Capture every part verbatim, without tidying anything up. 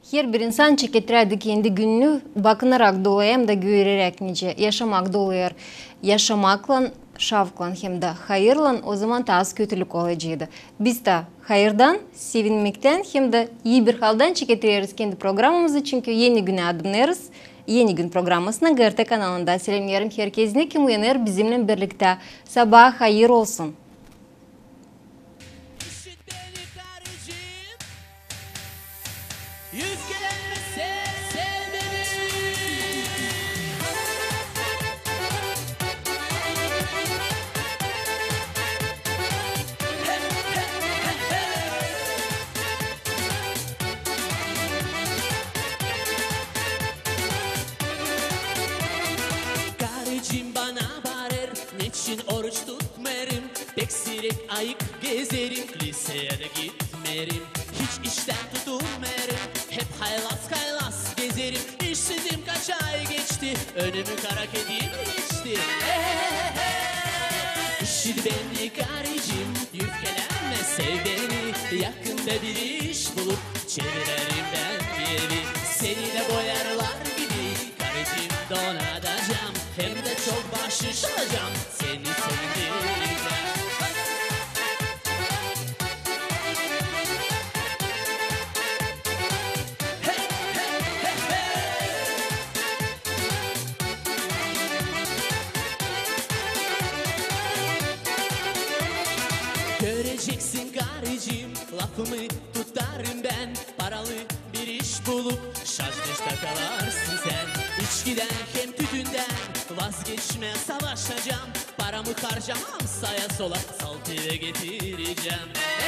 Her bir insan çeketredi kendi gününü bakınarak dolayım da görerek nice yaşamak dolayır. Yaşamakla, şavklan hem de hayırlan o zaman da az kötülük olacaktı. Biz de hayırdan, sevinmekten hem de iyi bir halden çeketreriz kendi programımızı çünkü yeni güne adımlarız. Yeni gün programmasına G R T kanalında selamlarım herkesine kim uyanır bizimle birlikte. Sabah hayır olsun. Oruç tutmerim, pek sirek ayık gezerim, liseye de gitmerim, hiç işten tutulmerim, hep haylaz haylaz gezerim, işsizim kaç ay geçti, önümü kara kedim geçti. İşit beni karıcığım, yufkelenme sev beni, yakında bir iş bulup çeviririm ben bir evi, seni de boyarlar gibi, karıcığım donatacağım, hem de çok bahşiş alacağım. Göreceksin karıcığım, lafımı tutarım ben, paralı bir iş bulup şaşmış takalarsın sen. İçkiden hem tütünden vazgeçme savaşacağım, paramı harcamam sağa sola saltıya getireceğim.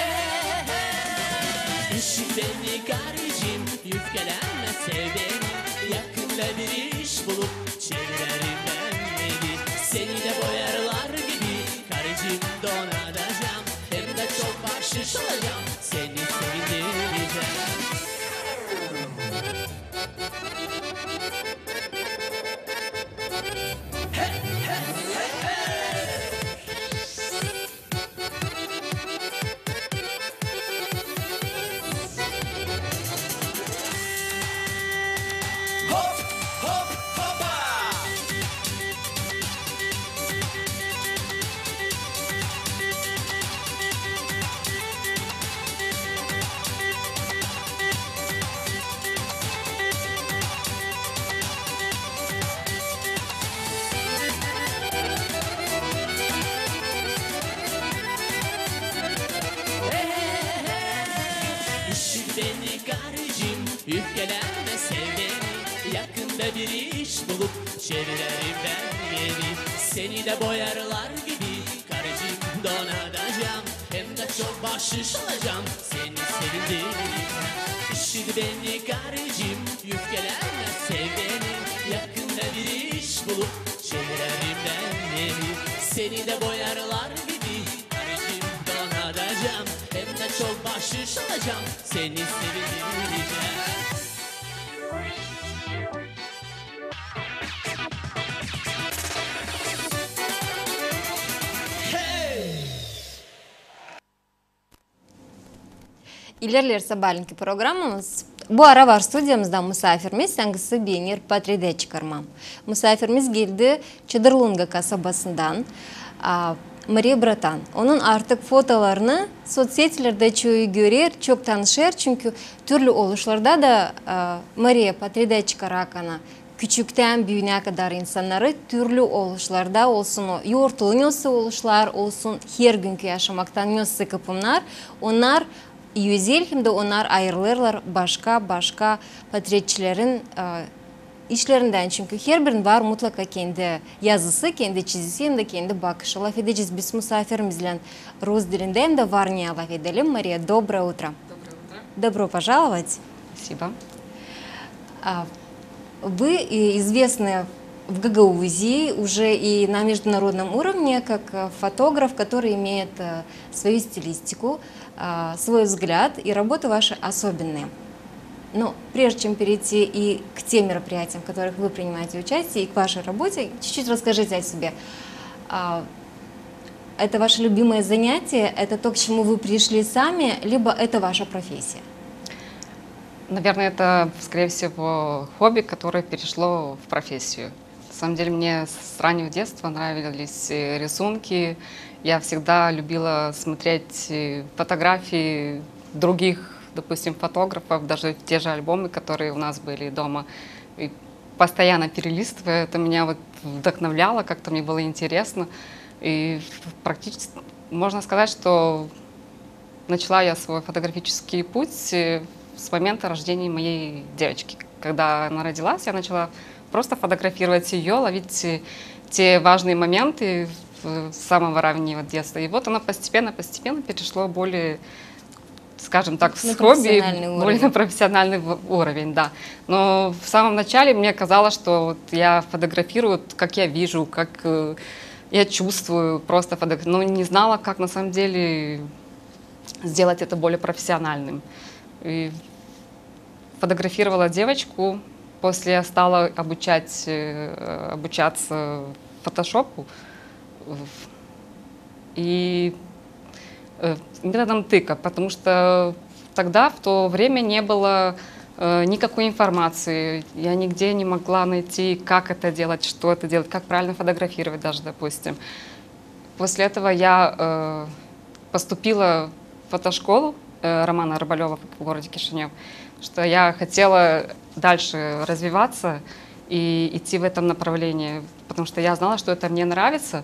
İşit beni karıcığım, yufkelenme sev beni, yakında bir iş bulup çeviririm ben beni, seni de boyarlar gibi karıcığım donatacağım, hem de çok bahşiş alacağım, seni sevindireceğim. Beni karıcığım, yufkelenme sev beni, yakında bir iş bulup çeviririm ben beni, seni de boyarlar gibi karıcığım donatacağım, hem de çok bahşiş alacağım, seni sevindireceğim. İşit beni karıcığım, yufkelenme sev beni, yakında bir iş bulup çeviririm ben beni, seni de boyarlar gibi karıcığım donatacağım, hem de çok bahşiş alacağım, seni sevindireceğim. Hey! İlerler sabahlenkü programımız. Bu ara var stüdyomuzda misafirimiz Sangısı Benir Patride çıkarmam. Misafirimiz geldi Çıdırlunga kasabasından. Maria Bratan. Onun artık fotolarını sosyetçilerde çoğu görür, çok tanışır çünkü türlü oluşlarda da uh, Maria Patride çıkarak ana küçükten büyüğüne kadar insanları türlü oluşlarda olsun, o yortulu nösü oluşlar olsun, her günkü yaşamaktan nösü kapımlar, onlar yüzel hem de onlar ayrılırlar başka başka patretçilerin uh, İşlerinden çünkü her birinin var mutlaka kendi yazısı, kendi çizgisi hem de kendi bakışı. Laf edeceğiz biz misafirimizle Rus dilinde hem de var niye laf edelim. Maria, доброе утро. Доброе утро. Добро пожаловать. Спасибо. Вы известны в Гагаузии уже и на международном уровне как фотограф, который имеет свою стилистику, свой взгляд, и работы ваши особенные. Но прежде чем перейти и к тем мероприятиям, в которых вы принимаете участие, и к вашей работе, чуть-чуть расскажите о себе. Это ваше любимое занятие, это то, к чему вы пришли сами, либо это ваша профессия? Наверное, это, скорее всего, хобби, которое перешло в профессию. На самом деле, мне с раннего детства нравились э, рисунки. Я всегда любила смотреть э, фотографии других, допустим, фотографов, даже в те же альбомы, которые у нас были дома. И постоянно перелистывая, это меня вот вдохновляло, как-то мне было интересно. И практически можно сказать, что начала я свой фотографический путь э, с момента рождения моей девочки. Когда она родилась, я начала просто фотографировать ее, ловить э, те важные моменты в- с самого раннего детства. И вот она постепенно-постепенно перешло более, скажем так, На с хобби профессиональный более уровень. на профессиональный в- уровень, да. Но в самом начале мне казалось, что вот я фотографирую, как я вижу, как э, я чувствую, просто фотографирую. Но не знала, как на самом деле сделать это более профессиональным. И фотографировала девочку, после я стала обучать, э, обучаться фотошопу. В- И э, методом тыка, потому что тогда, в то время, не было э, никакой информации. Я нигде не могла найти, как это делать, что это делать, как правильно фотографировать даже, допустим. После этого я э, поступила в фотошколу э, Романа Рыбалева в городе Кишинев, что я хотела дальше развиваться и идти в этом направлении, потому что я знала, что это мне нравится,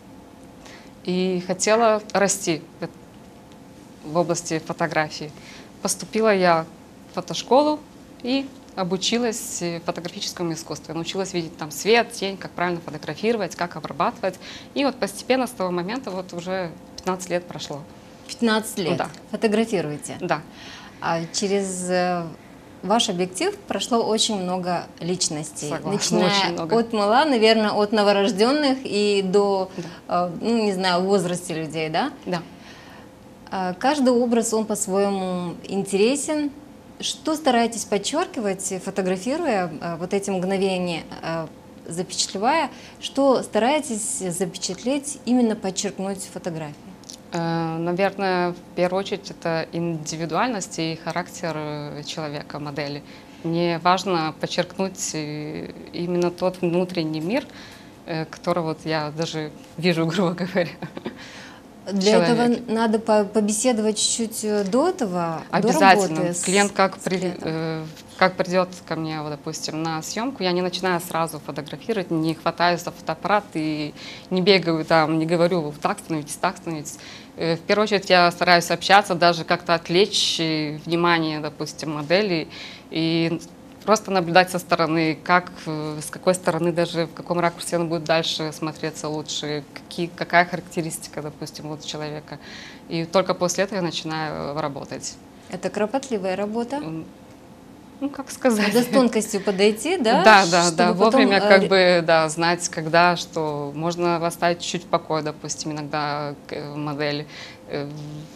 и хотела расти в, в области фотографии. Поступила я в фотошколу и обучилась э, фотографическому искусству. Научилась видеть там свет, тень, как правильно фотографировать, как обрабатывать. И вот постепенно с того момента вот уже пятнадцать лет прошло. пятнадцать лет. Да. Фотографируете. Да. А через э, ваш объектив прошло очень много личностей. Согласна, Начиная очень много. от мала, наверное, от новорожденных и до, э, ну, не знаю, в возрасте людей, да? Да. А каждый образ, он по-своему интересен. Что стараетесь подчеркивать, фотографируя э, вот эти мгновения, э, запечатлевая? Что стараетесь запечатлеть, именно подчеркнуть в фотографии? Э, Наверное, в первую очередь это индивидуальность и характер э, человека, модели. Мне важно подчеркнуть э, именно тот внутренний мир, э, который вот я даже вижу, грубо говоря. Для этого человеке. надо по- побеседовать чуть-чуть э, до этого, до Обязательно. работы с- Клиент как, с при- клиентом. э, как придет ко мне, вот, допустим, на съемку, я не начинаю сразу фотографировать, не хватаюсь за фотоаппарат и не бегаю там, не говорю, вот так становитесь, так становитесь. Э, В первую очередь я стараюсь общаться, даже как-то отвлечь э, внимание, допустим, модели и просто наблюдать со стороны, как, э, с какой стороны, даже в каком ракурсе он будет дальше смотреться лучше, какие, какая характеристика, допустим, вот человека. И только после этого я начинаю работать. Это кропотливая работа. М, Ну, как сказать? Надо с тонкостью подойти, да? Да, да, чтобы да, потом, вовремя э, как бы, да, знать, когда, что можно оставить чуть-чуть в покое, допустим, иногда к- модель. Э,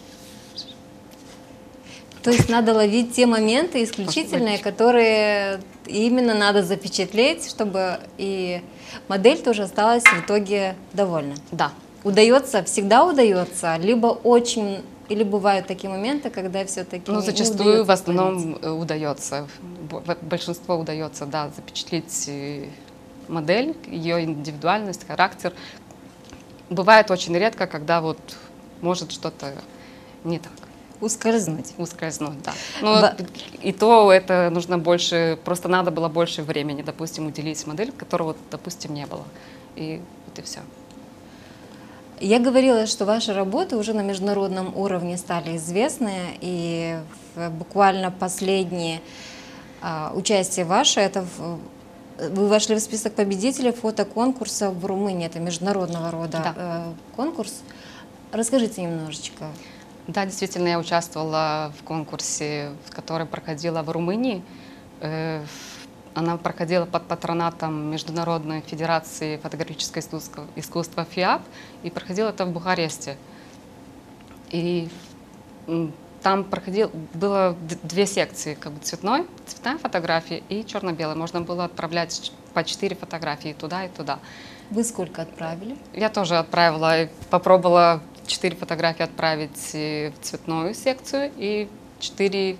То есть надо ловить те моменты исключительные, которые именно надо запечатлеть, чтобы и модель тоже осталась в итоге довольна. Да, Удается, всегда удается, либо очень, или бывают такие моменты, когда все-таки ну, не зачастую удается в основном исполнить. э, удается, Б- большинство удается, да, запечатлеть э, модель, ее индивидуальность, характер. Бывает очень редко, когда вот может что-то не так. Ускользнуть. Ускользнуть, да. Но Ба- и то это нужно больше, просто надо было больше времени, допустим, уделить модель, которого, вот, допустим, не было. И вот и все. Я говорила, что ваши работы уже на международном уровне стали известны, и в- буквально последнее а, участие ваше, это в- вы вошли в список победителей фотоконкурса в Румынии, это международного рода Да. э, конкурс. Расскажите немножечко. Да, действительно, я участвовала в конкурсе, который проходила в Румынии. Э, Она проходила под патронатом Международной Федерации фотографического искусства, искусства ФИАП, и проходила это в Бухаресте. И м, там проходил, было д- две секции, как бы цветной, цветная фотография и черно-белая. Можно было отправлять ч- по четыре фотографии туда и туда. Вы сколько отправили? Я тоже отправила, и попробовала четыре фотографии отправить э, в цветную секцию и четыре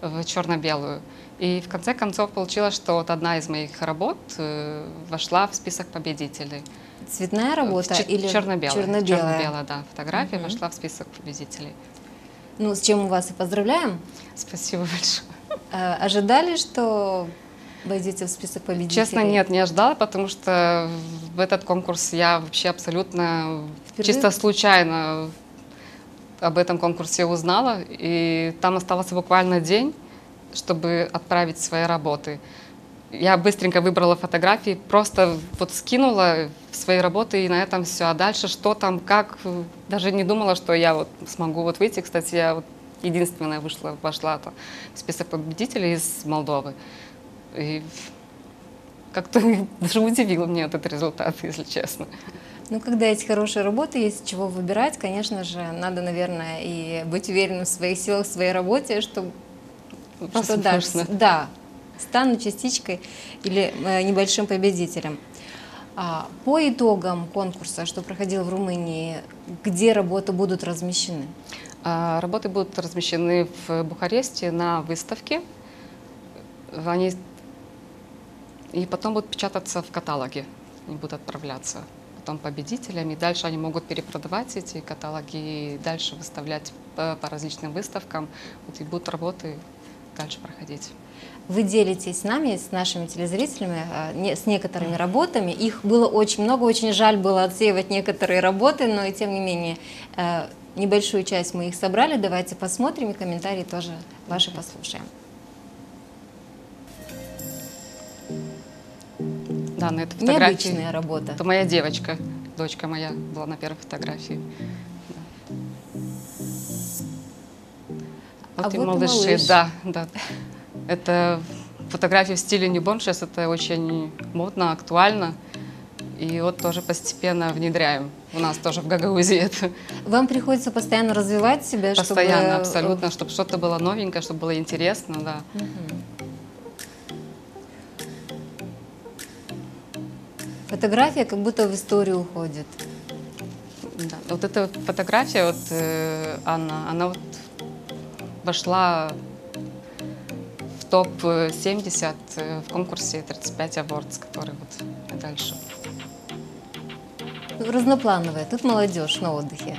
в черно-белую. И в конце концов получилось, что вот одна из моих работ э, вошла в список победителей. Цветная работа Чер- или черно-белая? черно-белая? Черно-белая, да. Фотография Мгм. вошла в список победителей. Ну, с чем мы вас и поздравляем. Спасибо большое. Э, Ожидали, что войдете в список победителей? Честно, нет, не ожидала, потому что в этот конкурс я вообще абсолютно Впервые? чисто случайно об этом конкурсе узнала. И там оставался буквально день, чтобы отправить свои работы. Я быстренько выбрала фотографии, просто вот скинула свои работы, и на этом все. А дальше что там, как, даже не думала, что я вот смогу вот выйти. Кстати, я вот единственная вышла, вошла в список победителей из Молдовы. И как-то даже удивил меня этот результат, если честно. Ну, когда есть хорошие работы, есть чего выбирать, конечно же, надо, наверное, и быть уверенным в своих силах, в своей работе, чтобы что да, Возможно. да, стану частичкой или э, небольшим победителем. А, по итогам конкурса, что проходил в Румынии, где работы будут размещены? А, Работы будут размещены в Бухаресте на выставке. Они и потом будут печататься в каталоге, они будут отправляться потом победителям, и дальше они могут перепродавать эти каталоги и дальше выставлять по, по различным выставкам, вот, и будут работы дальше проходить. Вы делитесь с нами, с нашими телезрителями, э, не- с некоторыми работами. Их было очень много, очень жаль было отсеивать некоторые работы, но и тем не менее э, небольшую часть мы их собрали. Давайте посмотрим и комментарии тоже ваши послушаем. Да, на этой фотографии. Необычная работа. Это моя девочка, дочка моя была на первой фотографии. А Вот и вот и малыши, малыш. да, да. Это фотографии в стиле ньюборн, сейчас это очень модно, актуально. И вот тоже постепенно внедряем. У нас тоже в Гагаузии это Вам приходится постоянно развивать себя, постоянно, чтобы... абсолютно, чтобы что-то было новенькое, чтобы было интересно, да. Фотография как будто в историю уходит. Да. Вот эта фотография, вот э, Анна, она вот вошла в топ семьдесят в конкурсе тридцать пять Awards, который вот дальше. Разноплановая. Тут молодежь на отдыхе.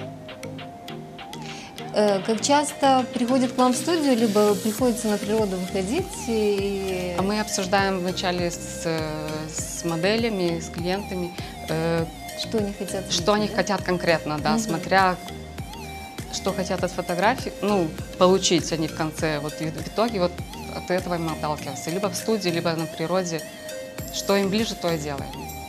Э, Как часто приходят к вам в студию, либо приходится на природу выходить? И... А мы обсуждаем вначале с, с моделями, с клиентами, э, Что они хотят? что они да? хотят конкретно, да, Мгм. смотря что хотят от фотографии, ну, получить они в конце, вот и в итоге вот от этого мы отталкиваемся, либо в студии, либо на природе, что им ближе, то и делаем.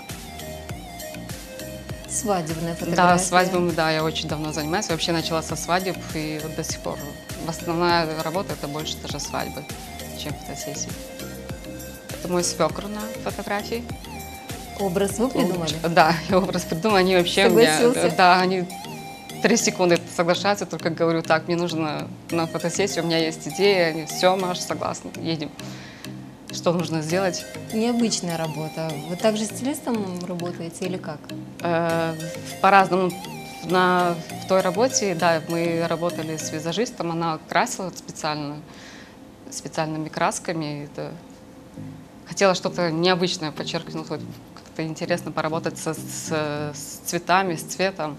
Свадебная фотография. Да, свадьбами, да, я очень давно занимаюсь, вообще начала со свадеб и вот до сих пор. Основная работа это больше даже свадьбы, чем фотосессии. Это мой свекр на фотографии. Образ вы придумали? Да, я образ придумала, они вообще у меня, Согласился? да, они три секунды соглашаются, только говорю, так, мне нужно на фотосессию, у меня есть идея, они, все, Маш, согласны, едем. Что нужно сделать? Необычная работа. Вы также стилистом работаете или как? Э, По-разному. На, в той работе, да, мы работали с визажистом, она красила специально, специальными красками. Это... Хотела что-то необычное подчеркнуть, вот как-то интересно поработать со, с, с цветами, с цветом.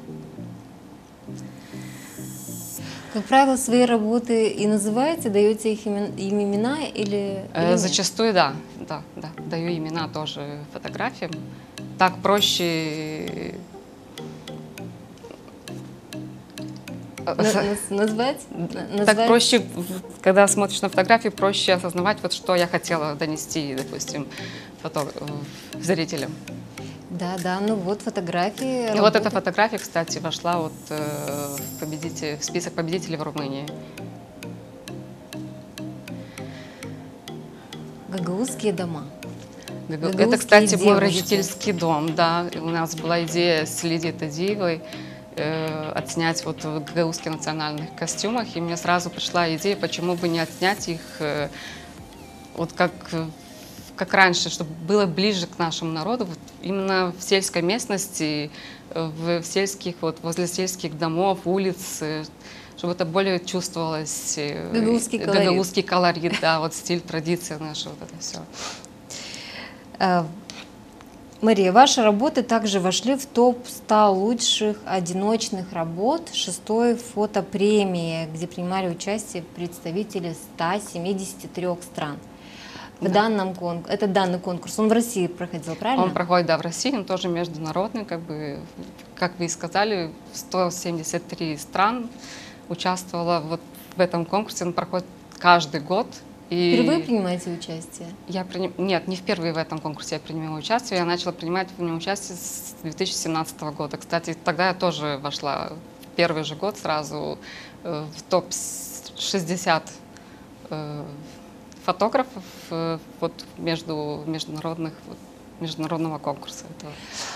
Как правило, свои работы и называете, даете их имен- им имена или, Э, или нет? Зачастую, да, да, да, даю имена тоже фотографиям. Так проще На- наз- назвать? На- Так назвать? проще, в- когда смотришь на фотографии, проще осознавать, вот, что я хотела донести, допустим, фото... в- зрителям. Да, да, ну вот фотографии. И вот работы. эта фотография, кстати, вошла вот, э, в, победитель- в список победителей в Румынии. Гагаузские дома. Это, Гагаузские кстати, мой девушки. родительский дом, да. И у нас была идея с Лидией Тадиевой э, отснять вот в гагаузских национальных костюмах. И мне сразу пришла идея, почему бы не отснять их э, вот как, э, как раньше, чтобы было ближе к нашему народу, вот именно в сельской местности, э, в сельских, вот возле сельских домов, улиц, э, чтобы это более чувствовалось. э, Гагаузский колорит. гагаузский колорит, да, вот стиль, традиция наша, вот это все. Э, Мария, ваши работы также вошли в топ ста лучших одиночных работ шестой фотопремии, где принимали участие представители ста семидесяти трёх стран. В Да. данном кон... Это данный конкурс, он в России проходил, правильно? Он проходит, да, в России, он тоже международный, как бы, как вы и сказали, сто семьдесят три стран участвовало вот в этом конкурсе, он проходит каждый год. И Впервые принимаете участие? я приним... Нет, не впервые в этом конкурсе я принимала участие, я начала принимать в нем участие с две тысячи семнадцатого года. Кстати, тогда я тоже вошла в первый же год сразу э, в топ шестьдесят э, фотографов э, вот, между международных, вот, международного конкурса этого.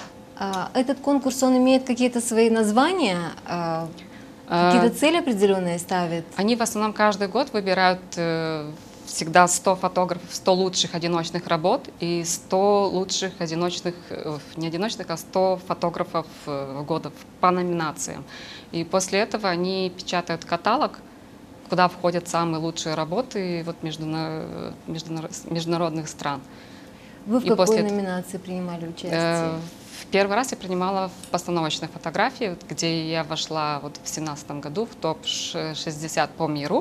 А, Этот конкурс, он имеет какие-то свои названия? а, А, Какие-то цели определенные ставит? Они в основном каждый год выбирают э, всегда сто фотографов, сто лучших одиночных работ и сто лучших одиночных, э, не одиночных, а сто фотографов э, года по номинациям. И после этого они печатают каталог, куда входят самые лучшие работы вот, междуна- международ- международных стран. Вы в И какой после- номинации принимали участие? Э, В первый раз я принимала в постановочной фотографии, вот, где я вошла вот в две тысячи семнадцатом году в топ шестьдесят по миру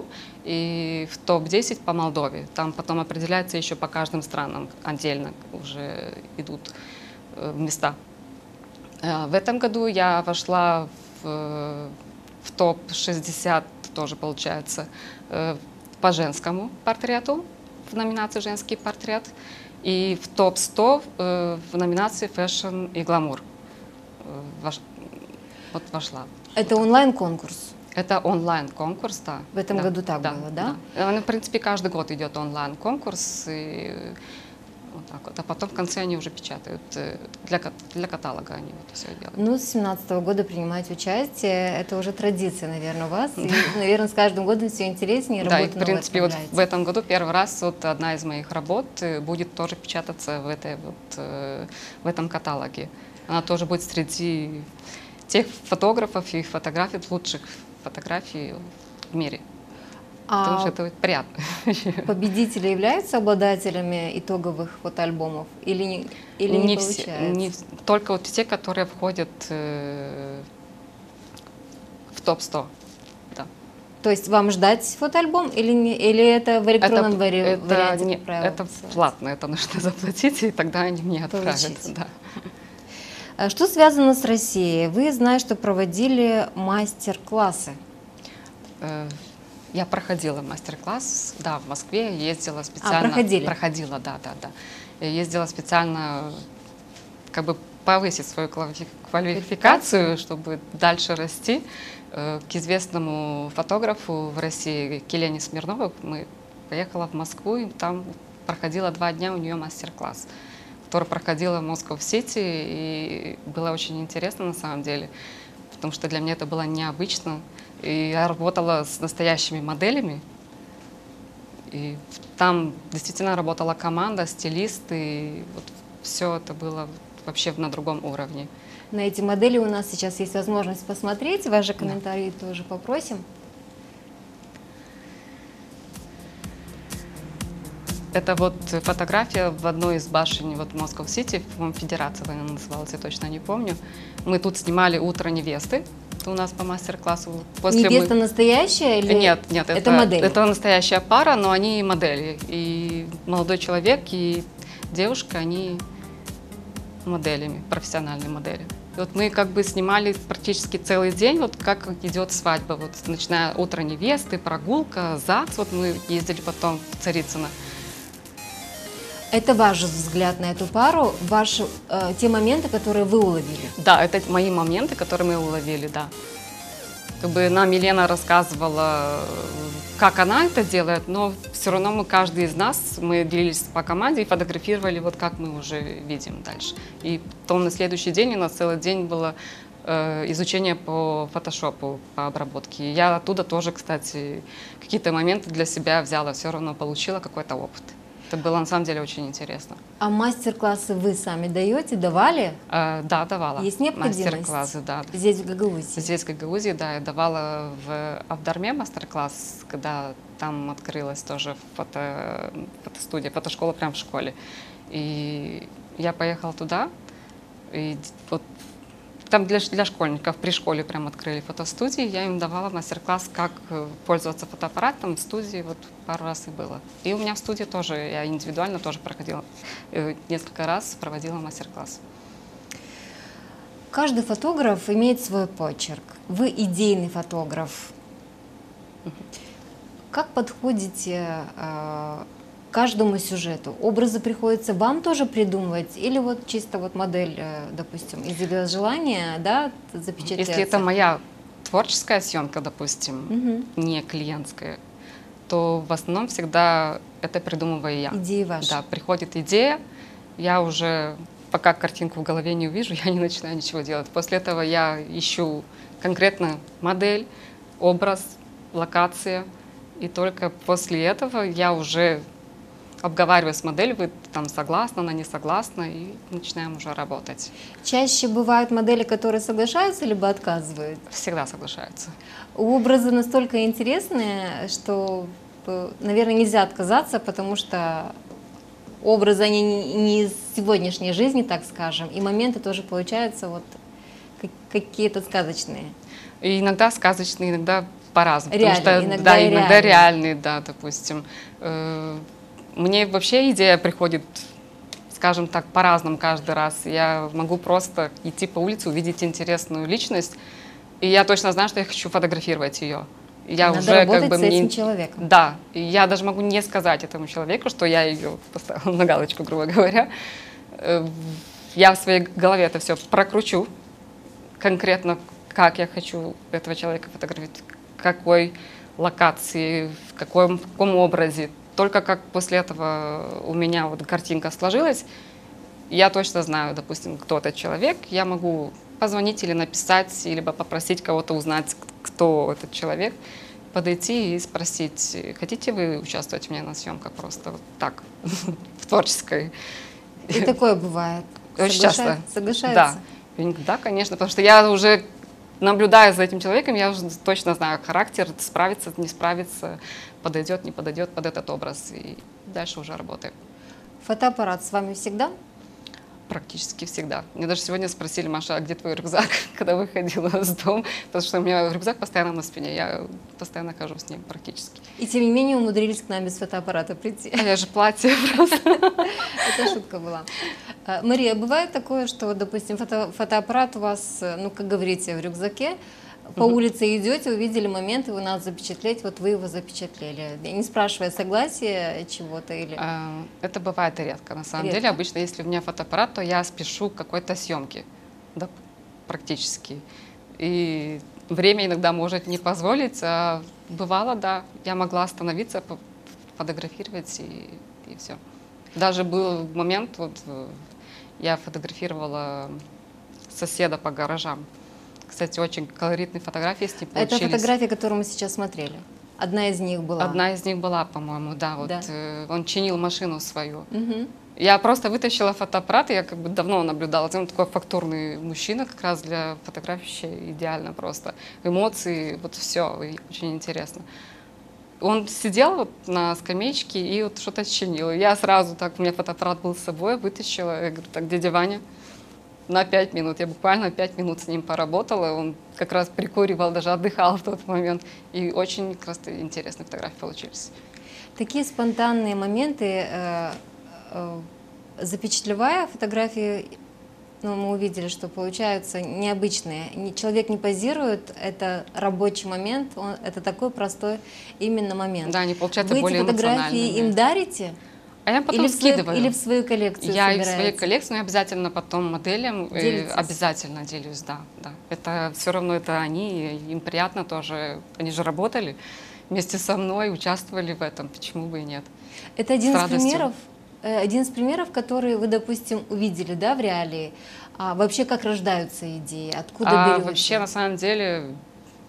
и в топ десять по Молдове. Там потом определяется еще по каждым странам отдельно уже идут э, места. Э, В этом году я вошла в, э, в топ шестьдесят, тоже получается, э, по женскому портрету, в номинации «Женский портрет». И в топ сто э, в номинации «Фэшн и гламур» э, вош- вот вошла. Это онлайн-конкурс? Это онлайн-конкурс, да. В этом да, году так было, да? да? Он, в принципе, каждый год идет онлайн-конкурс, и вот так вот. А потом в конце они уже печатают. э, Для, ка- для каталога они вот все делают. Ну, с две тысячи семнадцатого года принимать участие, это уже традиция, наверное, у вас. И, наверное, с каждым годом все интереснее, Да, и работа в новая принципе вот в отправляется. этом году первый раз вот одна из моих работ э, будет тоже печататься в, этой вот, э, в этом каталоге. Она тоже будет среди тех фотографов и фотографий, лучших фотографий в мире. Потому что А это вот приятно. победители являются обладателями итоговых фотоальбомов или не, или не, все, получается? не в- только вот те, которые входят э, в топ сто. Да. То есть вам ждать фотоальбом или, не, или это в электронном это, вари- это, варианте, не- как правило, это высылается? платно, это нужно заплатить, и тогда они мне отправят. Получить. Да. А Что связано с Россией? Вы, знаю, что проводили мастер-классы. Э, Я проходила мастер-класс, да, в Москве, я ездила специально. проходили? Проходила, да, да, да. Я ездила специально, как бы повысить свою квалифи- квалификацию, чтобы дальше расти. Э, К известному фотографу в России Елене Смирновой мы поехала в Москву, и там проходила два дня у нее мастер-класс, который проходила в Москва-Сити, и было очень интересно на самом деле, потому что для меня это было необычно. И я работала с настоящими моделями, и там действительно работала команда, стилисты, и вот все это было вообще на другом уровне. На эти модели у нас сейчас есть возможность посмотреть. Ваши комментарии тоже попросим. Это вот фотография в одной из башен вот Москва-Сити, по-моему, Федерация она называлась, я точно не помню. Мы тут снимали «Утро невесты», это у нас по мастер-классу. После Невеста мы... настоящая или Нет, нет, это, это, модель? это настоящая пара, но они модели. И молодой человек, и девушка, они моделями, профессиональные модели. И вот мы как бы снимали практически целый день, вот как идет свадьба, вот начиная «Утро невесты», прогулка, ЗАГС, вот мы ездили потом в Царицыно. Это ваш взгляд на эту пару, ваши, э, те моменты, которые вы уловили. Да, это мои моменты, которые мы уловили, да. Как бы нам Елена рассказывала, как она это делает, но все равно мы, каждый из нас, мы делились по команде и фотографировали, вот как мы уже видим дальше. И потом на следующий день у нас целый день было э, изучение по фотошопу, по обработке. Я оттуда тоже, кстати, какие-то моменты для себя взяла, все равно получила какой-то опыт. Это было на самом деле очень интересно. А мастер-классы вы сами даете, давали? Э, да, давала. Есть необходимость? Мастер-классы, да. Здесь, в Гагаузии? Здесь, в Гагаузии, да, я давала в Авдарме мастер-класс, когда там открылась тоже фото, фотостудия, фотошкола прямо в школе. И я поехала туда, и вот там для, для школьников при школе прям открыли фотостудии, я им давала мастер-класс, как пользоваться фотоаппаратом в студии, вот пару раз и было. И у меня в студии тоже, я индивидуально тоже проходила, несколько раз проводила мастер-класс. Каждый фотограф имеет свой почерк. Вы идейный фотограф. Как подходите э, к каждому сюжету? Образы приходится вам тоже придумывать? Или вот чисто вот модель, э, допустим, изъявила желание, да, запечатлеться? Если это моя творческая съемка, допустим, Угу. не клиентская, то в основном всегда это придумываю я. Идеи ваши. Да, приходит идея, я уже, пока картинку в голове не увижу, я не начинаю ничего делать. После этого я ищу конкретно модель, образ, локация, и только после этого я уже обговариваю с моделью, вы там согласна, она не согласна, и начинаем уже работать. Чаще бывают модели, которые соглашаются, либо отказывают? Всегда соглашаются. Образы настолько интересные, что, э, наверное, нельзя отказаться, потому что образы, они не не из сегодняшней жизни, так скажем, и моменты тоже получаются вот как- какие-то сказочные. И иногда сказочные, иногда по-разному. Реальные, Потому что, иногда да, и иногда реальные. реальные, да, допустим. Э, Мне вообще идея приходит, скажем так, по-разному каждый раз. Я могу просто идти по улице, увидеть интересную личность, и я точно знаю, что я хочу фотографировать ее. Я Надо уже работать как бы с мне... этим человеком. Да, и я даже могу не сказать этому человеку, что я ее поставила на галочку, грубо говоря. Э, Я в своей голове это все прокручу, конкретно как я хочу этого человека фотографировать, в какой локации, в каком, в каком образе. Только как после этого у меня вот картинка сложилась, я точно знаю, допустим, кто этот человек, я могу позвонить или написать, либо попросить кого-то узнать, кто этот человек, подойти и спросить, хотите вы участвовать у меня на съемках просто вот так, в творческой. И такое бывает. Очень Соглаша- часто. Соглашаются? Да. Я говорю, да, конечно, потому что я уже, наблюдая за этим человеком, я уже точно знаю характер, справится, не справится, подойдет, не подойдет под этот образ. И дальше уже работаем. Фотоаппарат с вами всегда? Практически всегда. Мне даже сегодня спросили, Маша, а где твой рюкзак, когда выходила с дома? Потому что у меня рюкзак постоянно на спине, я постоянно хожу с ним практически. И тем не менее умудрились к нам без фотоаппарата прийти. А я же платье просто. Это шутка была. А, Мария, бывает такое, что, допустим, фото- фотоаппарат у вас, э, ну, как говорите, в рюкзаке, по улице идете, увидели момент, его надо запечатлеть, вот вы его запечатлели, не спрашивая согласия чего-то или... А, Это бывает редко. На самом Редко? деле, обычно, если у меня фотоаппарат, то я спешу к какой-то съемке, да, практически. И время иногда может не позволить, а бывало, да, я могла остановиться, по- фотографировать и, и все. Даже был момент, вот э, я фотографировала соседа по гаражам. Кстати, очень колоритные фотографии с ним Это получились. фотография, которую мы сейчас смотрели. Одна из них была. Одна из них была, по-моему, да, вот Да. э, он чинил машину свою. Мгм. Я просто вытащила фотоаппарат, и я как бы давно наблюдала. Он такой фактурный мужчина, как раз для фотографии идеально просто. Эмоции, вот все, и очень интересно. Он сидел вот на скамеечке и вот что-то чинил. И я сразу так, у меня фотоаппарат был с собой, вытащила, я говорю, так, дядя Ваня, на пять минут. Я буквально пять минут с ним поработала. Он как раз прикуривал, даже отдыхал в тот момент. И очень как раз интересные фотографии получились. Такие спонтанные моменты, э, э, запечатлевая фотографии, ну, мы увидели, что получаются необычные. Не- Человек не позирует, это рабочий момент, он- это такой простой именно момент. Да, они получаются Вы эти более фотографии эмоциональными. им дарите? А я потом Или в, свою, скидываю. или в свою коллекцию Я и в собираете? своей коллекции, но я обязательно потом моделям э, Делитесь? обязательно делюсь, да, да. Это все равно это они, им приятно тоже. Они же работали вместе со мной, участвовали в этом, почему бы и нет. Это один С из радостью. примеров, э, один из примеров, которые вы, допустим, увидели, да, в реалии. А вообще, как рождаются идеи, откуда А берете? вообще, на самом деле,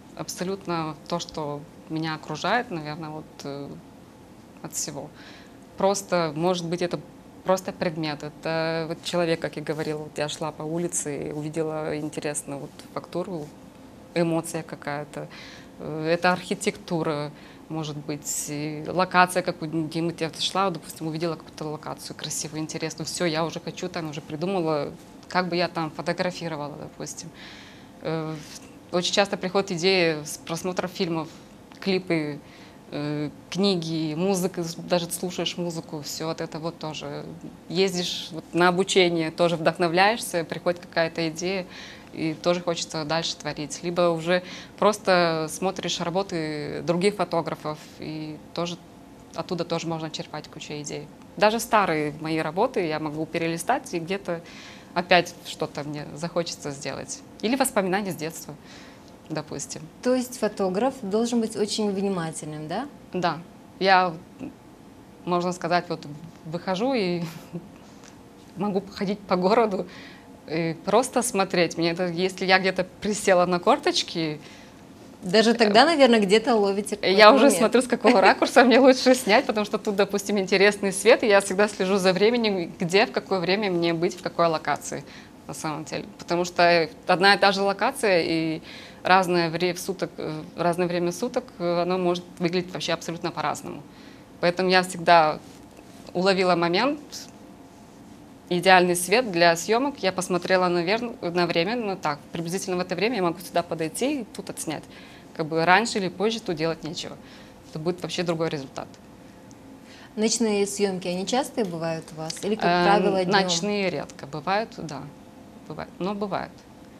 абсолютно то, что меня окружает, наверное, вот э, от всего. просто, может быть, это просто предмет. Это вот человек, как я говорила, вот я шла по улице и увидела интересную вот фактуру, эмоция какая-то. Э, Это архитектура, может быть, и локация какую-нибудь. Я шла, допустим, увидела какую-то локацию красивую, интересную. Все, я уже хочу там, уже придумала, как бы я там фотографировала, допустим. Э, Очень часто приходят идеи с просмотра фильмов, клипы, э, книги, музыка, даже слушаешь музыку, все вот это вот тоже. Ездишь вот на обучение, тоже вдохновляешься, приходит какая-то идея, и тоже хочется дальше творить. Либо уже просто смотришь работы других фотографов, и тоже оттуда тоже можно черпать кучу идей. Даже старые мои работы я могу перелистать, и где-то опять что-то мне захочется сделать. Или воспоминания с детства, допустим. То есть фотограф должен быть очень внимательным, да? Да, я, можно сказать, вот выхожу и могу ходить по городу и просто смотреть. Мне это, если я где-то присела на корточки, Даже тогда, наверное, где-то ловите какой-то я уже момент. смотрю, с какого ракурса мне лучше снять, потому что тут, допустим, интересный свет, и я всегда слежу за временем, где, в какое время мне быть, в какой локации на самом деле. Потому что одна и та же локация и разное время суток, э, разное время суток, э, оно может выглядеть вообще абсолютно по-разному. Поэтому я всегда уловила момент, идеальный свет для съемок. Я посмотрела на, вер... на время, ну так, приблизительно в это время я могу сюда подойти и тут отснять. Как бы раньше или позже тут делать нечего. Это будет вообще другой результат. Ночные съемки, они частые бывают у вас? Или, как Эм, правило, днем? Ночные редко бывают, да, бывают, но бывают.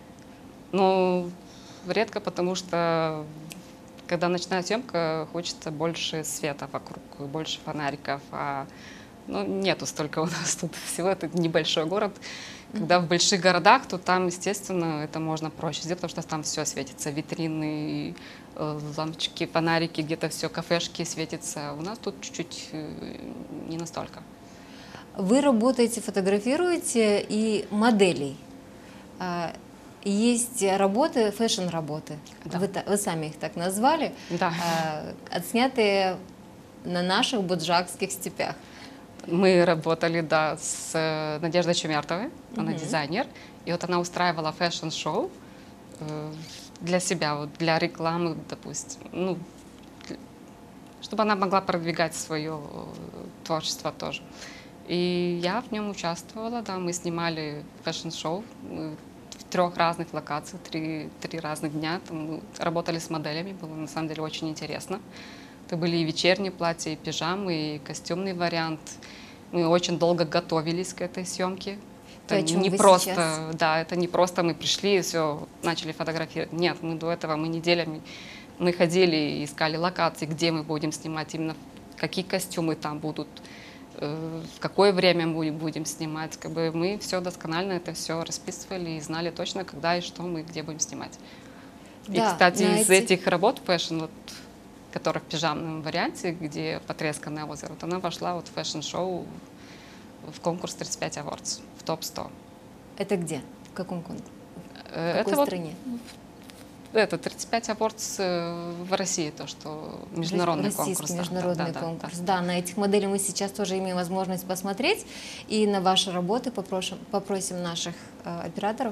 Но редко, потому что когда ночная съемка, хочется больше света вокруг, больше фонариков, а ну, нету столько у нас тут всего, это небольшой город. Когда в больших городах, то там, естественно, это можно проще сделать, потому что там все светится, витрины, э, лампочки, фонарики, где-то все, кафешки светятся. У нас тут чуть-чуть э, не настолько. Вы работаете, фотографируете и моделей. А, Есть работы, фэшн-работы, Да. вы, та- вы сами их так назвали, Да. а, отснятые на наших буджакских степях. Мы работали, да, с э, Надеждой Чумертовой, она дизайнер, и вот она устраивала фэшн-шоу э, для себя, вот, для рекламы, допустим, ну, для- чтобы она могла продвигать свое э, творчество тоже. И я в нем участвовала, да, мы снимали фэшн-шоу э, в трех разных локациях, три, три разных дня, там, мы работали с моделями, было на самом деле очень интересно. Это были и вечерние платья, и пижамы, и костюмный вариант. Мы очень долго готовились к этой съемке. То, Это о чем не вы просто, сейчас. да, это не просто мы пришли и все, начали фотографировать. Нет, мы до этого, мы неделями, мы ходили и искали локации, где мы будем снимать, именно какие костюмы там будут, э, в какое время мы будем снимать. Как бы мы все досконально это все расписывали и знали точно, когда и что мы где будем снимать. И, Да, кстати, на из эти- этих работ фэшн, вот, которая в пижамном варианте, где потресканное озеро, вот она вошла вот в фэшн-шоу в конкурс тридцать пять Awards, в топ сто. Это где? В каком конкурсе? Э, В какой Это вот стране? это тридцать пять Awards э, в России, то, что международный Российский конкурс. да, международный да, да, конкурс. да. Да, на этих моделей мы сейчас тоже имеем возможность посмотреть. И на ваши работы попросим, попросим наших э, операторов.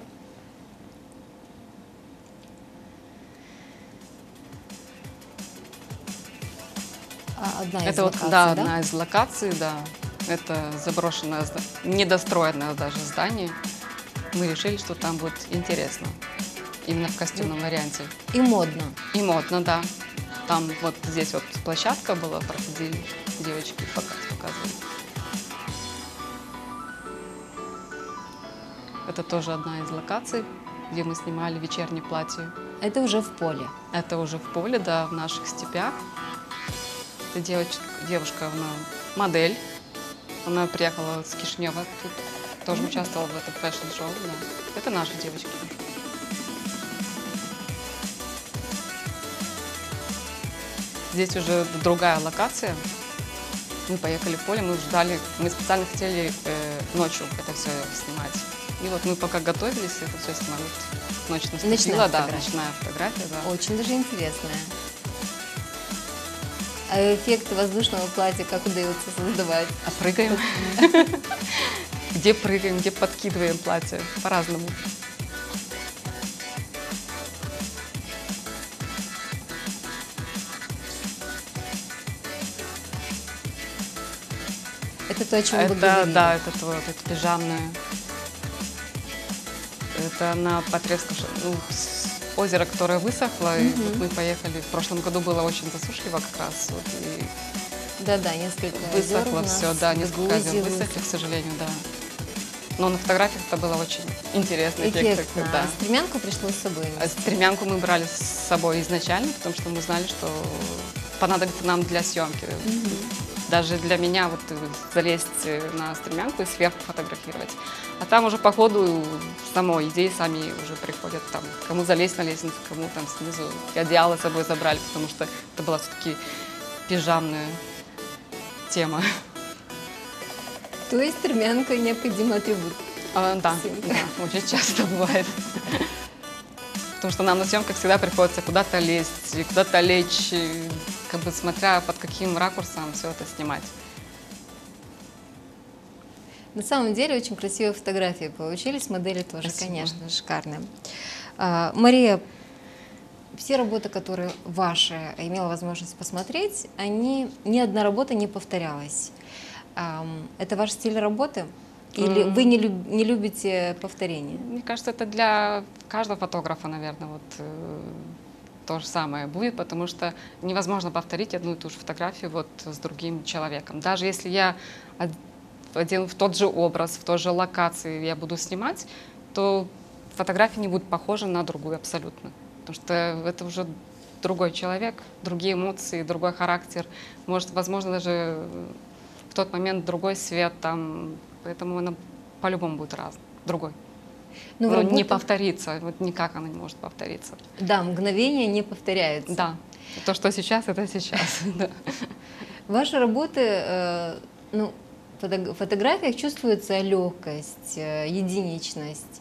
А, Одна из Это вот, локаций, да, да? одна из локаций, да. Это заброшенное, зда- недостроенное даже здание. Мы решили, что там будет интересно. Именно в костюмном варианте. И модно. И модно, да. Там вот здесь вот площадка была, проходили девочки, показ показывали. Это тоже одна из локаций, где мы снимали вечернее платье. Это уже в поле. Это уже в поле, да, в наших степях. Это девочка, девушка, она модель. Она приехала с Кишинева тут, тоже участвовала в этом фэшн-шоу. Да. Это наши девочки. Здесь уже другая локация. Мы поехали в поле, мы ждали, мы специально хотели э, ночью это все снимать. И вот мы пока готовились, это все снимали. Вот ночь наступила, Ночная да, фотография. ночная фотография, да. Очень даже интересная. А эффект воздушного платья как удается создавать? А прыгаем. Где прыгаем, где подкидываем платье. По-разному. Это то, о чем вы Это, говорили. да, это то, вот это пижамное. Это на Потребском, ну, с- озеро, которое высохло, и вот мы поехали. В прошлом году было очень засушливо как раз. Вот, и Да-да, несколько озер у высохло нас все, да, в несколько озер Грузии высохли, к сожалению, да. Но на фотографиях это было очень интересный эффект. Эффектно. такой, да. А стремянку пришлось с собой А нести. стремянку мы брали с собой изначально, потому что мы знали, что понадобится нам для съемки. Даже для меня вот э, залезть э, на стремянку и сверху фотографировать. А там уже по ходу самой идеи сами уже приходят. Там, кому залезть на лестницу, кому там снизу. И одеяло с собой забрали, потому что это была все-таки пижамная тема. То есть стремянка необходимый атрибут. А, да, Съемки. да, очень часто бывает. Потому что нам на съемках всегда приходится куда-то лезть, и куда-то лечь, и как бы смотря под каким ракурсом все это снимать. На самом деле очень красивые фотографии получились, модели тоже, Спасибо. конечно, шикарные. А, Мария, все работы, которые ваши имела возможность посмотреть, они ни одна работа не повторялась. Ам, Это ваш стиль работы? Или М. вы не, люб- не любите повторения? Мне кажется, это для каждого фотографа, наверное, вот э, то же самое будет, потому что невозможно повторить одну и ту же фотографию вот с другим человеком. Даже если я од- один в тот же образ, в той же локации я буду снимать, то фотография не будет похожа на другую абсолютно. Потому что это уже другой человек, другие эмоции, другой характер. Может, возможно, даже в тот момент другой свет там, поэтому она по-любому будет разной, другой. Ну, в Но не работе- повторится, вот никак она не может повториться. Да, мгновения не повторяются. Да, то, что сейчас, это сейчас. да. Ваши работы, э, ну, в фото- в фотографиях чувствуется легкость, э, единичность,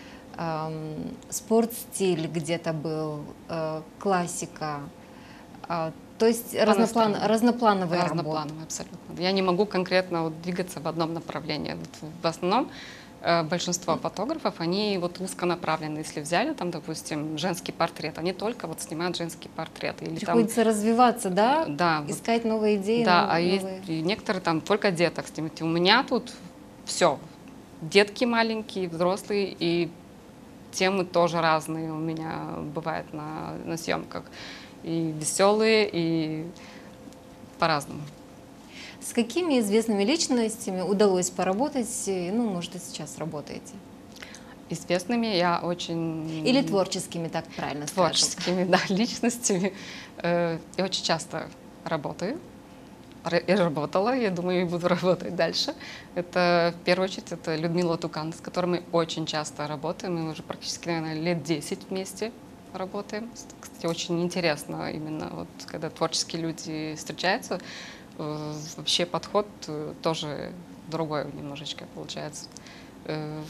ам, спортстиль где-то был, э, классика. А, то есть разноплан, настроению. разноплановые работы. Разноплановые абсолютно. Я не могу конкретно вот двигаться в одном направлении. Вот в основном э, большинство фотографов, они вот узконаправлены. Если взяли там, допустим, женский портрет, они только вот снимают женский портрет. Или там, Приходится развиваться, да? да, вот Искать новые идеи. Да, нов- а есть новые- и некоторые там только деток снимают. И у меня тут все. Детки маленькие, взрослые, и темы тоже разные у меня бывают на, на съемках. И веселые, и по-разному. С какими известными личностями удалось поработать, э, ну, может, и сейчас работаете? Известными я очень... Или творческими, так правильно скажем. творческими, да, личностями. Э, Я очень часто работаю. Р- И работала, я думаю, и буду работать дальше. Это, в первую очередь, это Людмила Тукан, с которой мы очень часто работаем. Мы уже практически, наверное, лет десять вместе работаем. Кстати, очень интересно именно, вот, когда творческие люди встречаются, э, вообще подход э, тоже другой немножечко получается. Э,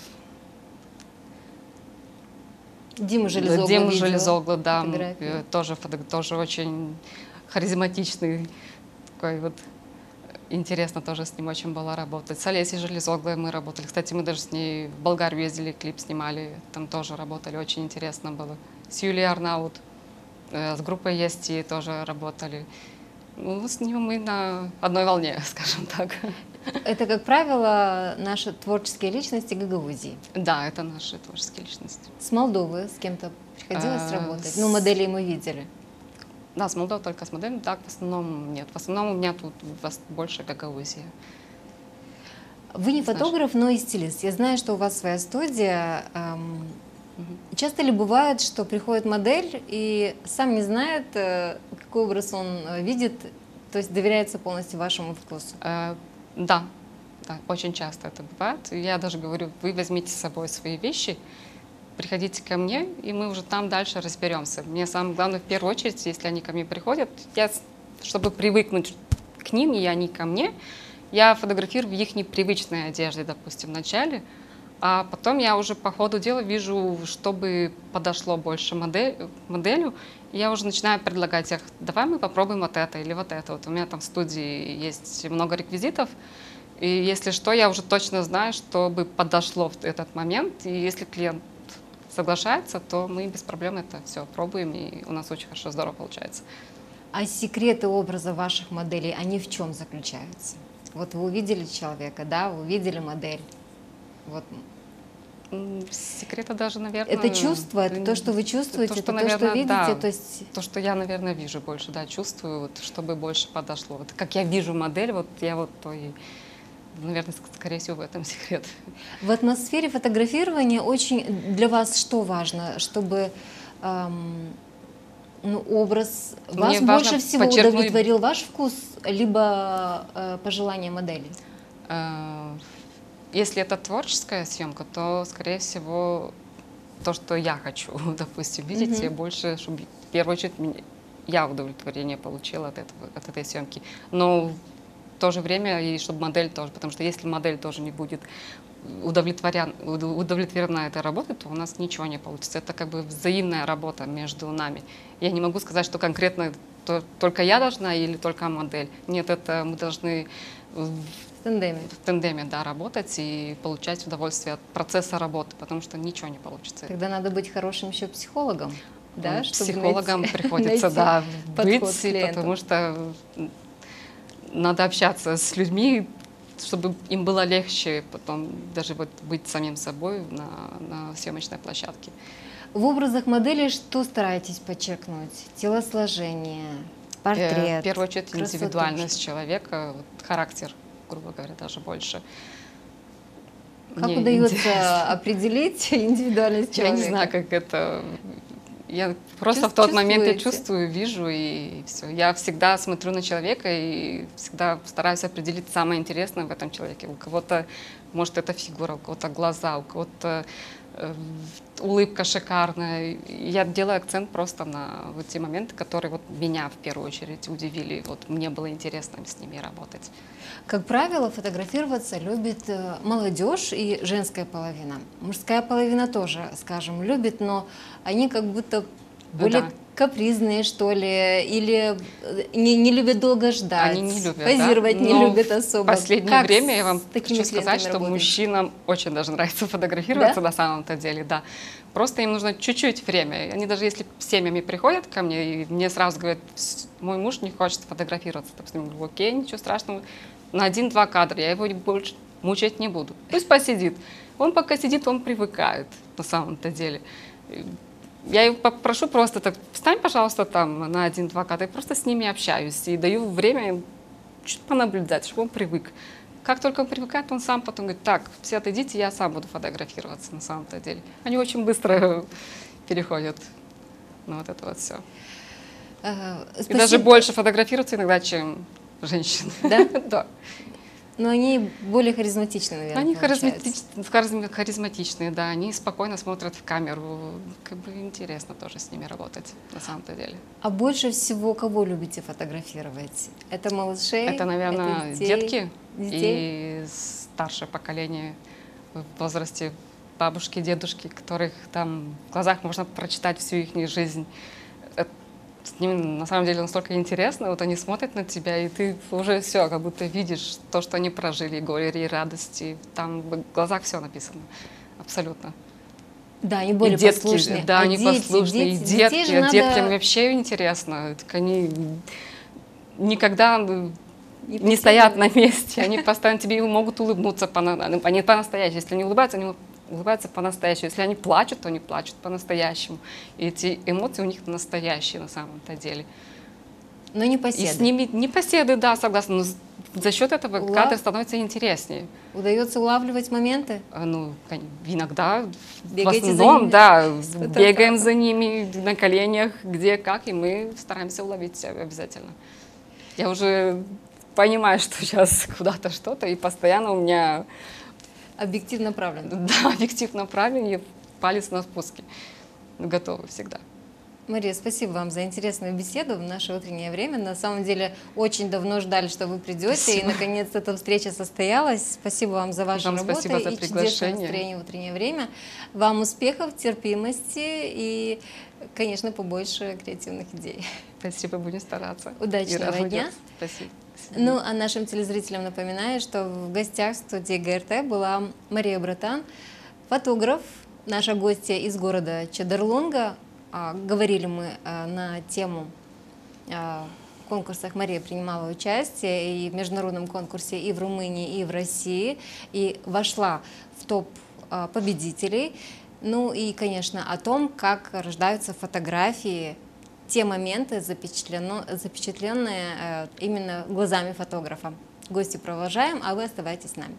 Диму Да, Железоглу Диму видела Железоглу, да, м, фотографии. э, тоже, фото- тоже очень харизматичный, такой вот интересно тоже с ним очень было работать. С Олесей Железоглой мы работали. Кстати, мы даже с ней в Болгарию ездили, клип снимали, там тоже работали, очень интересно было. С Юлией Арнаут, э, с группой Ести тоже работали. Ну, с ним мы на одной волне, скажем так. Это, как правило, наши творческие личности Гагаузии. Да, это наши творческие личности. С Молдовы с кем-то приходилось А, работать? с- Ну, моделей мы видели. Да, с Молдовой только с моделями, так в основном нет. В основном у меня тут вас- больше Гагаузия. Вы не Знаешь. фотограф, но и стилист. Я знаю, что у вас своя студия. Эм, Часто ли бывает, что приходит модель и сам не знает, э, какой образ он э, видит, то есть доверяется полностью вашему вкусу? Э, Да, да, очень часто это бывает. Я даже говорю, вы возьмите с собой свои вещи, приходите ко мне, и мы уже там дальше разберемся. Мне самое главное, в первую очередь, если они ко мне приходят, я, с- чтобы привыкнуть к ним, и они ко мне, я фотографирую в их непривычной одежде, допустим, вначале, А потом я уже по ходу дела вижу, чтобы подошло больше модель, моделю, и я уже начинаю предлагать их, давай мы попробуем вот это или вот это. Вот у меня там в студии есть много реквизитов, и если что, я уже точно знаю, чтобы подошло в этот момент, и если клиент соглашается, то мы без проблем это все пробуем, и у нас очень хорошо, здорово получается. А секреты образа ваших моделей, они в чем заключаются? Вот вы увидели человека, да, вы увидели модель. Вот. М, Секрета даже, наверное... Это чувство, это то, что вы чувствуете, то, что, это наверное, то, что видите, да, то есть... то, что я, наверное, вижу больше, да, чувствую, вот, чтобы больше подошло. Вот, как я вижу модель, вот я вот то и, наверное, ск- скорее всего, в этом секрет. В атмосфере фотографирования очень для вас что важно, чтобы эм, ну, образ вас Мне важно больше всего подчеркнуть- удовлетворил ваш вкус, либо э, пожелания модели? Э, Если это творческая съемка, то, скорее всего, то, что я хочу, допустим, видеть, Мгм. я больше, чтобы в первую очередь меня- я удовлетворение получила от, этого, от этой съемки. Но в то же время и чтобы модель тоже, потому что если модель тоже не будет удовлетворен, уд- удовлетворена этой работой, то у нас ничего не получится. Это как бы взаимная работа между нами. Я не могу сказать, что конкретно то- только я должна или только модель. Нет, это мы должны в В тандеме. в тандеме, да, работать и получать удовольствие от процесса работы, потому что ничего не получится. Тогда надо быть хорошим еще психологом, да, М, чтобы Психологам найти- приходится, найти да, подход быть, к клиенту. потому что м, надо общаться с людьми, чтобы им было легче потом даже вот быть самим собой на, на съемочной площадке. В образах моделей что стараетесь подчеркнуть? Телосложение, Э, портрет, В первую очередь красоту. индивидуальность человека, вот характер, грубо говоря, даже больше. Как Мне удается интересно. определить индивидуальность Я человека? не знаю, как это. Я просто Чувс- в тот момент я чувствуете? чувствую, вижу и все. Я всегда смотрю на человека и всегда стараюсь определить самое интересное в этом человеке. У кого-то, может, это фигура, у кого-то глаза, у кого-то э, улыбка шикарная. Я делаю акцент просто на вот те моменты, которые вот меня в первую очередь удивили. Вот мне было интересно с ними работать. Как правило, фотографироваться любит э, молодежь и женская половина. Мужская половина тоже, скажем, любит, но они как будто более Да. капризные, что ли, или э, не, не любят долго ждать, Они не любят, позировать да? не Но любят в особо. последнее Как время я с вам такими хочу сказать, клиентами что работаете? мужчинам очень даже нравится фотографироваться Да? на самом-то деле, да. Просто им нужно чуть-чуть время. Они даже если семьями приходят ко мне, и мне сразу говорят, «С- мой муж не хочет фотографироваться». Допустим, я говорю, окей, ничего страшного, на один-два кадра, я его больше мучать не буду. Пусть посидит. Он пока сидит, он привыкает на самом-то деле. Я его попрошу просто так, встань, пожалуйста, там на один-два кадра, я просто с ними общаюсь и даю время им чуть понаблюдать, чтобы он привык. Как только он привыкает, он сам потом говорит, так, все отойдите, я сам буду фотографироваться на самом-то деле. Они очень быстро переходят на вот это вот все. Э, И спасибо. даже больше фотографируются иногда, чем женщины. Да? Да. Но они более харизматичны, наверное, Они получаются. харизматичные, харизм- харизматичные, да, они спокойно смотрят в камеру. Как бы интересно тоже с ними работать, на самом-то деле. А больше всего кого любите фотографировать? Это малышей? Это, наверное, это детей? детки Детей? и старшее поколение в возрасте бабушки, дедушки, которых там в глазах можно прочитать всю их жизнь. Э, С ними на самом деле настолько интересно, вот они смотрят на тебя, и ты уже все, как будто видишь то, что они прожили, и горе, и радости. Там в глазах все написано, абсолютно. Да, они более И детки, послушные. да, А они дети, послушные, дети, и детки, детей же а надо деткам вообще интересно. Так они никогда не не потерять. стоят на месте, они постоянно тебе могут улыбнуться, пона- они по-настоящему. Если они улыбаются, они улыбаются по-настоящему. Если они плачут, то они плачут по-настоящему. И эти эмоции у них настоящие на самом-то деле. Но не И поседы. с ними непоседы, да, согласна, но за счет этого Ула- кадр становится интереснее. Удается улавливать моменты? А, Ну, кон- иногда, Бегаете в за основном, ними да, с фотоаппаратом? бегаем за ними на коленях, где как, и мы стараемся уловить обязательно. Я уже понимаю, что сейчас куда-то что-то, и постоянно у меня, Объектив направлен. да, объектив направлен, и палец на спуске. Готовы всегда. Мария, спасибо вам за интересную беседу в наше утреннее время. На самом деле очень давно ждали, что вы придете, спасибо. И наконец эта встреча состоялась. Спасибо вам за вашу вам работу спасибо за и чудесное настроение в утреннее время. Вам успехов, терпимости и, конечно, побольше креативных идей. Спасибо, будем стараться. Удачного дня. Спасибо. Ну, а нашим телезрителям напоминаю, что в гостях студии ГРТ была Мария Братан, фотограф, наша гостья из города Чедерлунга. Говорили мы на тему конкурсах. Мария принимала участие и в международном конкурсе и в Румынии, и в России, и вошла в топ победителей. Ну и, конечно, о том, как рождаются фотографии, те моменты, запечатленные именно глазами фотографа. Гости провожаем, а вы оставайтесь с нами.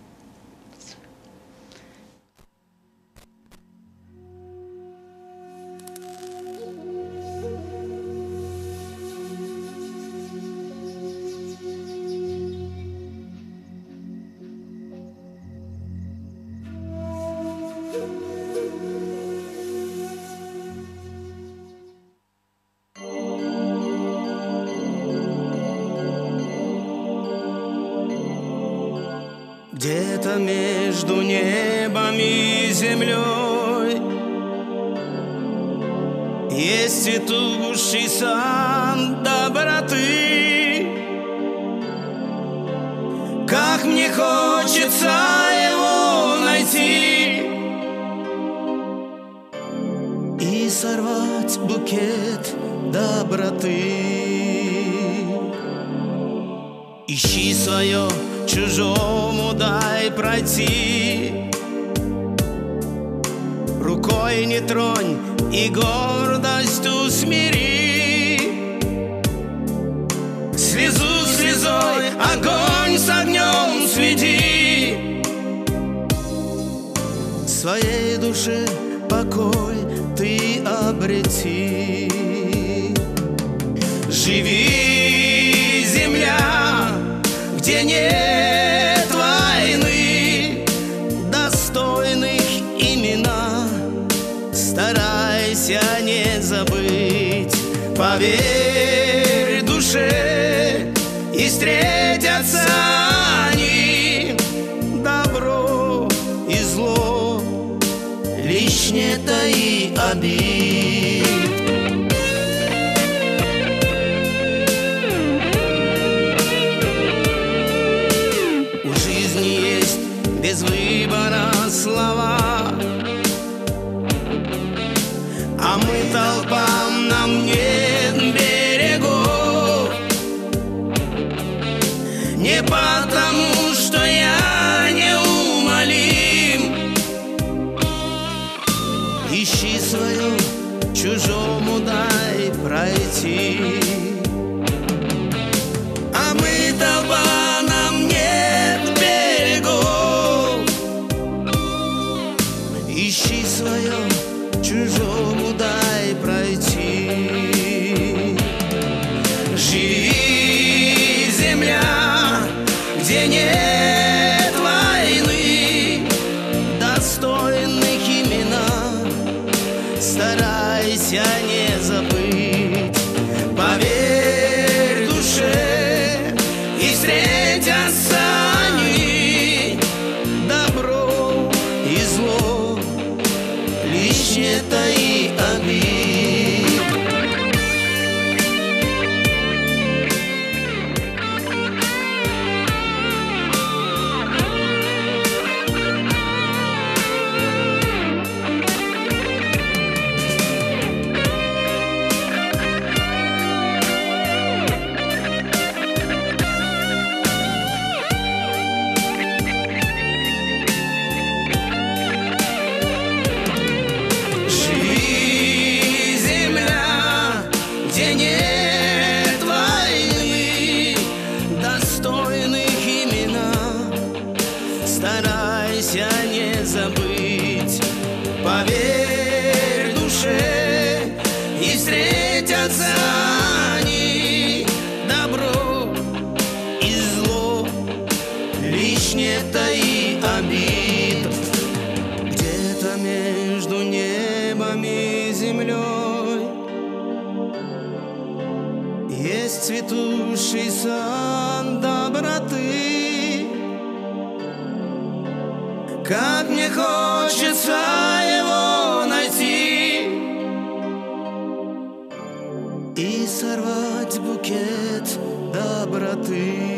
Где-то между небом и землей есть цветущий сад доброты. Как мне хочется его найти и сорвать букет доброты. Ищи свое, чужому дай пройти, рукой не тронь и гордость усмири. Слезу слезой, огонь с огнем сведи, своей душе покой ты обрети. Живи, земля, где нет войны, достойных имена старайся не забыть. Поверь душе, и встретятся они, добро и зло, лишь не таи обид. Без выбора слова, а мы толпа, нам нет берегов. Не потому, что я неумолим. Ищи свое, чужому дай пройти. А мы толпа, нам нет берегов. Ищи свое, чужому дай пройти. Живи, земля, где нет войны, достойных имена старайся не забыть. Поверь душе, и встретятся они, добро и зло, лишь не таи обид. Старайся не забыть. Поверь душе, и встретятся они, добро и зло, лишь не таи обид. Где-то между небом и землей есть цветущий сан доброты. Как мне хочется его найти и сорвать букет доброты.